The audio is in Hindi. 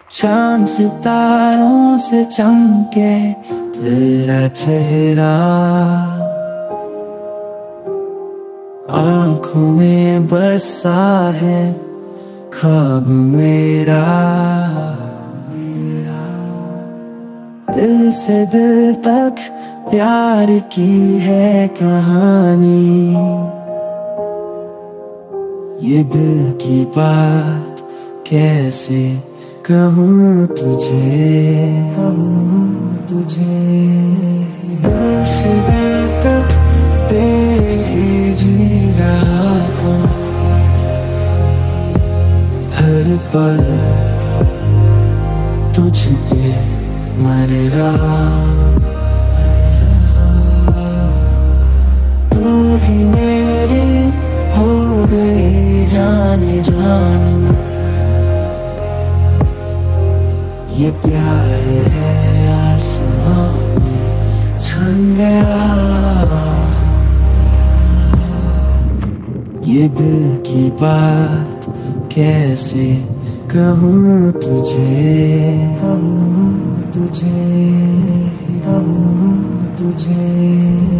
चांद सितारों से चमके तेरा चेहरा, आंखों में बसा है ख्वाब मेरा। दिल से दिल तक प्यार की है कहानी, ये दिल की बात कैसे कहूँ तुझे, दिल से दिल तक तेरे ही जी रहा हूँ, हर पल तुझ पे मर रहा। तू ही मेरी हो गई जाने जान, ये प्यार है आसमां में छन गया, ये दिल की बात कैसे कहूँ तुझे,